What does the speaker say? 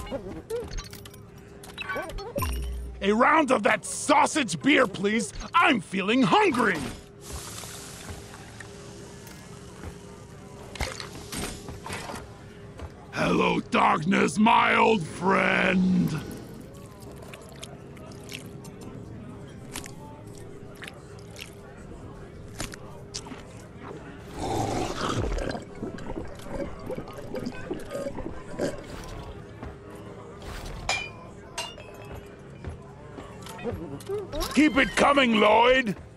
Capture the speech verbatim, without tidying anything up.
A round of that sausage beer, please. I'm feeling hungry. Hello, darkness, my old friend. Keep it coming, Lloyd!